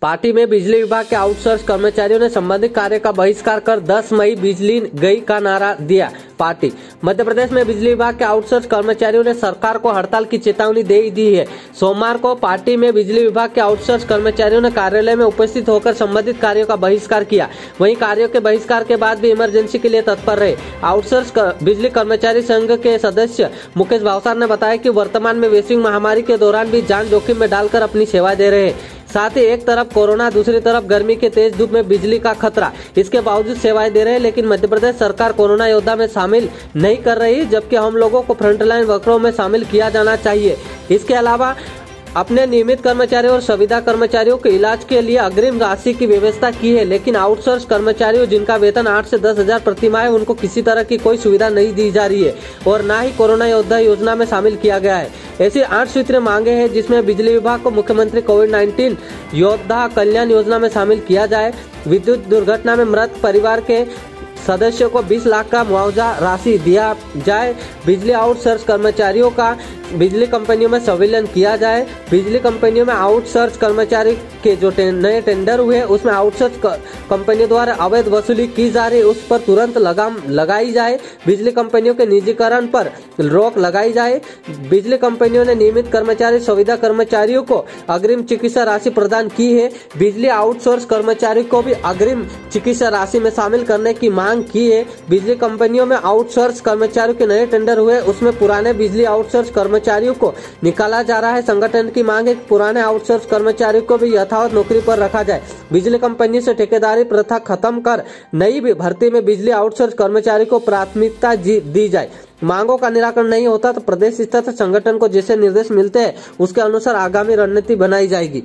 Party में बिजली विभाग के आउटसोर्स कर्मचारियों ने संबंधित कार्य का बहिष्कार कर 10 मई बिजली गई का नारा दिया। पार्टी मध्य प्रदेश में बिजली विभाग के आउटसोर्स कर्मचारियों ने सरकार को हड़ताल की चेतावनी दे दी है। सोमवार को पार्टी में बिजली विभाग के आउटसोर्स कर्मचारियों ने कार्यालय में उपस्थित होकर संबंधित कार्यों का बहिष्कार किया। वहीं कार्यों के बहिष्कार के बाद भी इमरजेंसी के लिए तत्पर रहे। आउटसोर्स बिजली कर्मचारी संघ के सदस्य मुकेश भावसार ने बताया कि वर्तमान में वैश्विक महामारी के दौरान भी जान जोखिम में डालकर अपनी सेवाएं दे रहे हैं। साथ ही एक तरफ कोरोना, दूसरी तरफ गर्मी के तेज धूप में बिजली का खतरा, इसके बावजूद सेवाएं दे रहे हैं। लेकिन मध्य प्रदेश सरकार कोरोना योद्धा में शामिल नहीं कर रही, जबकि हम लोगों को फ्रंटलाइन वर्करों में शामिल किया जाना चाहिए। इसके अलावा अपने नियमित कर्मचारियों और संविदा कर्मचारियों के इलाज के लिए अग्रिम राशि की व्यवस्था की है, लेकिन आउटसोर्स कर्मचारियों जिनका वेतन 8 से 10 हजार प्रति माह है, उनको किसी तरह की कोई सुविधा नहीं दी जा रही है और न ही कोरोना योद्धा योजना में शामिल किया गया है। ऐसी 8 सूत्रीय मांगे हैं, जिसमें बिजली विभाग को मुख्यमंत्री कोविड-19 योद्धा कल्याण योजना में शामिल किया जाए, विद्युत दुर्घटना में मृत परिवार के सदस्यों को 20 लाख का मुआवजा राशि दिया जाए, बिजली आउटसोर्स कर्मचारियों का बिजली कंपनियों में संविलियन किया जाए, बिजली कंपनियों में आउटसोर्स कर्मचारी के जो नए टेंडर हुए उसमें आउटसोर्स कंपनियों द्वारा अवैध वसूली की जा रही उस पर तुरंत लगाम लगाई जाए, बिजली कंपनियों के निजीकरण पर रोक लगाई जाए, बिजली कंपनियों ने नियमित कर्मचारी संविदा कर्मचारियों को अग्रिम चिकित्सा राशि प्रदान की है, बिजली आउटसोर्स कर्मचारी को भी अग्रिम चिकित्सा राशि में शामिल करने की मांग की है। बिजली कंपनियों में आउटसोर्स कर्मचारियों के नए टेंडर हुए उसमें पुराने बिजली आउटसोर्स कर्मचारियों को निकाला जा रहा है। संगठन की मांग है कि पुराने आउटसोर्स कर्मचारियों को भी यथावत नौकरी पर रखा जाए, बिजली कंपनी से ठेकेदारी प्रथा खत्म कर नई भर्ती में बिजली आउटसोर्स कर्मचारी को प्राथमिकता दी जाए। मांगों का निराकरण नहीं होता तो प्रदेश स्तर से संगठन को जैसे निर्देश मिलते हैं उसके अनुसार आगामी रणनीति बनाई जाएगी।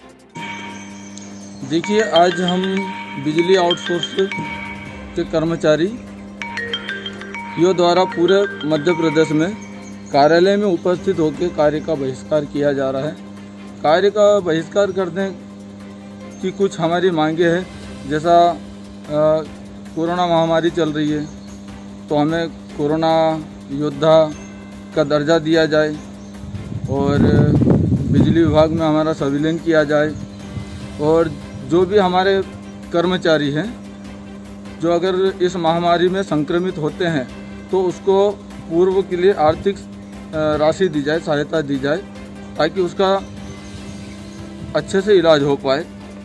देखिए, आज हम बिजली आउटसोर्स के कर्मचारी यो द्वारा पूरे मध्य प्रदेश में कार्यालय में उपस्थित होकर कार्य का बहिष्कार किया जा रहा है। कार्य का बहिष्कार करने की कुछ हमारी मांगे हैं, जैसा कोरोना महामारी चल रही है तो हमें कोरोना योद्धा का दर्जा दिया जाए और बिजली विभाग में हमारा संविलियन किया जाए, और जो भी हमारे कर्मचारी हैं जो अगर इस महामारी में संक्रमित होते हैं तो उसको पूर्व के लिए आर्थिक राशि दी जाए, सहायता दी जाए, ताकि उसका अच्छे से इलाज हो पाए।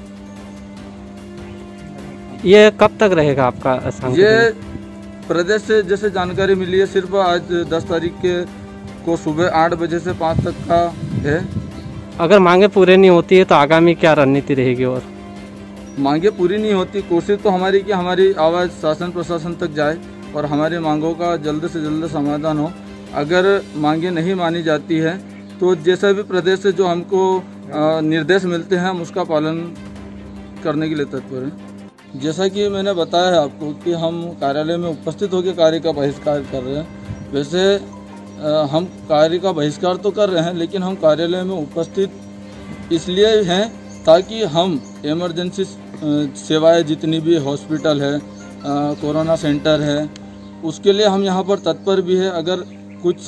ये कब तक रहेगा आपका? ये प्रदेश से जैसे जानकारी मिली है, सिर्फ आज 10 तारीख को सुबह 8 बजे से 5 तक का है। अगर मांगे पूरी नहीं होती है तो आगामी क्या रणनीति रहेगी? और मांगे पूरी नहीं होती, कोशिश तो हमारी कि हमारी आवाज़ शासन प्रशासन तक जाए और हमारी मांगों का जल्द से जल्द समाधान हो। अगर मांगे नहीं मानी जाती है तो जैसा भी प्रदेश से जो हमको निर्देश मिलते हैं हम उसका पालन करने के लिए तत्पर हैं। जैसा कि मैंने बताया है आपको कि हम कार्यालय में उपस्थित होकर कार्य का बहिष्कार कर रहे हैं। वैसे हम कार्य का बहिष्कार तो कर रहे हैं, लेकिन हम कार्यालय में उपस्थित इसलिए हैं ताकि हम इमरजेंसी सेवाएं जितनी भी हॉस्पिटल है, कोरोना सेंटर है, उसके लिए हम यहाँ पर तत्पर भी है। अगर कुछ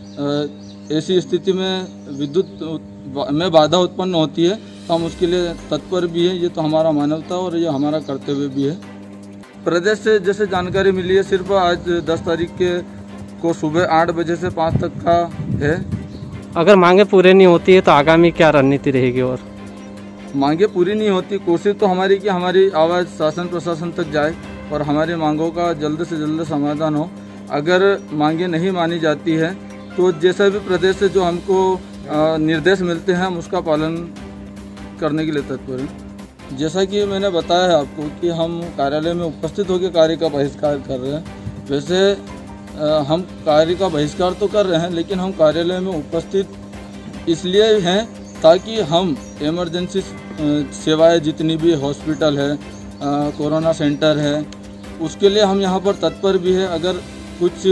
ऐसी स्थिति में विद्युत में बाधा उत्पन्न होती है तो हम उसके लिए तत्पर भी है। ये तो हमारा मानवता और ये हमारा कर्तव्य भी है। प्रदेश से जैसे जानकारी मिली है, सिर्फ आज 10 तारीख को सुबह 8 बजे से 5 तक का है। अगर मांगे पूरी नहीं होती है तो आगामी क्या रणनीति रहेगी? और मांगे पूरी नहीं होती, कोशिश तो हमारी कि हमारी आवाज़ शासन प्रशासन तक जाए और हमारी मांगों का जल्द से जल्द समाधान हो। अगर मांगे नहीं मानी जाती है तो जैसा भी प्रदेश से जो हमको निर्देश मिलते हैं हम उसका पालन करने के लिए तत्पर हैं। जैसा कि मैंने बताया है आपको कि हम कार्यालय में उपस्थित होकर कार्य का बहिष्कार कर रहे हैं। वैसे हम कार्य का बहिष्कार तो कर रहे हैं, लेकिन हम कार्यालय में उपस्थित इसलिए हैं ताकि हम इमरजेंसी सेवाएं जितनी भी हॉस्पिटल है, कोरोना सेंटर है, उसके लिए हम यहाँ पर तत्पर भी है। अगर कुछ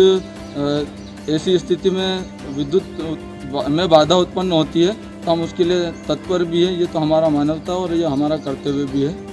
ऐसी स्थिति में विद्युत में बाधा उत्पन्न होती है तो हम उसके लिए तत्पर भी है। ये तो हमारा मानवता और ये हमारा कर्तव्य भी है।